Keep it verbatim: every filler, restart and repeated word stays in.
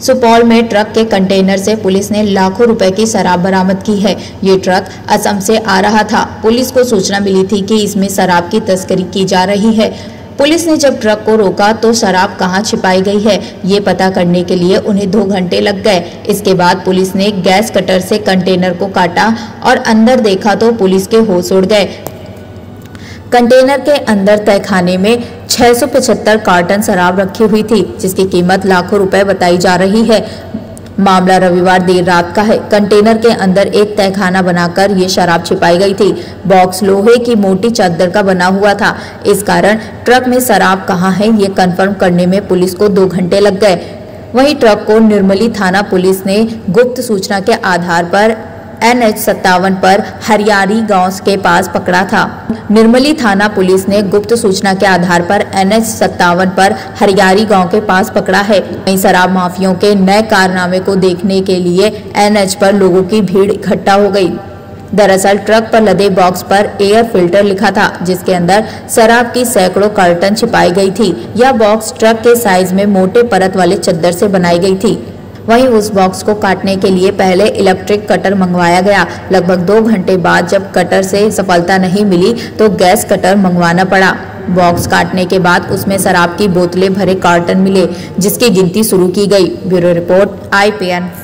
सुपौल में ट्रक के कंटेनर से पुलिस ने लाखों रुपए की शराब बरामद की है। ये ट्रक असम से आ रहा था। पुलिस को सूचना मिली थी कि इसमें शराब की तस्करी की जा रही है। पुलिस ने जब ट्रक को रोका तो शराब कहां छिपाई गई है ये पता करने के लिए उन्हें दो घंटे लग गए। इसके बाद पुलिस ने गैस कटर से कंटेनर को काटा और अंदर देखा तो पुलिस के होश उड़ गए। कंटेनर के अंदर तहखाने में छह सौ पचहत्तर कार्टन शराब रखी हुई थी, जिसकी कीमत लाखों रुपए बताई जा रही है। मामला रविवार देर रात का है। कंटेनर के अंदर एक तहखाना बनाकर ये शराब छिपाई गई थी। बॉक्स लोहे की मोटी चादर का बना हुआ था। इस कारण ट्रक में शराब कहाँ है ये कंफर्म करने में पुलिस को दो घंटे लग गए। वहीं ट्रक को निर्मली थाना पुलिस ने गुप्त सूचना के आधार पर एन एच सत्तावन पर हरियारी गांव के पास पकड़ा था। निर्मली थाना पुलिस ने गुप्त सूचना के आधार पर एन एच सत्तावन पर हरियारी गांव के पास पकड़ा है। वहीं शराब माफियों के नए कारनामे को देखने के लिए एन एच पर लोगों की भीड़ इकट्ठा हो गई। दरअसल ट्रक पर लदे बॉक्स पर एयर फिल्टर लिखा था, जिसके अंदर शराब की सैकड़ों कार्टन छिपाई गई थी। यह बॉक्स ट्रक के साइज में मोटे परत वाले चद्दर से बनाई गई थी। वहीं उस बॉक्स को काटने के लिए पहले इलेक्ट्रिक कटर मंगवाया गया। लगभग दो घंटे बाद जब कटर से सफलता नहीं मिली तो गैस कटर मंगवाना पड़ा। बॉक्स काटने के बाद उसमें शराब की बोतलें भरे कार्टन मिले, जिसकी गिनती शुरू की गई। Bureau report I P N.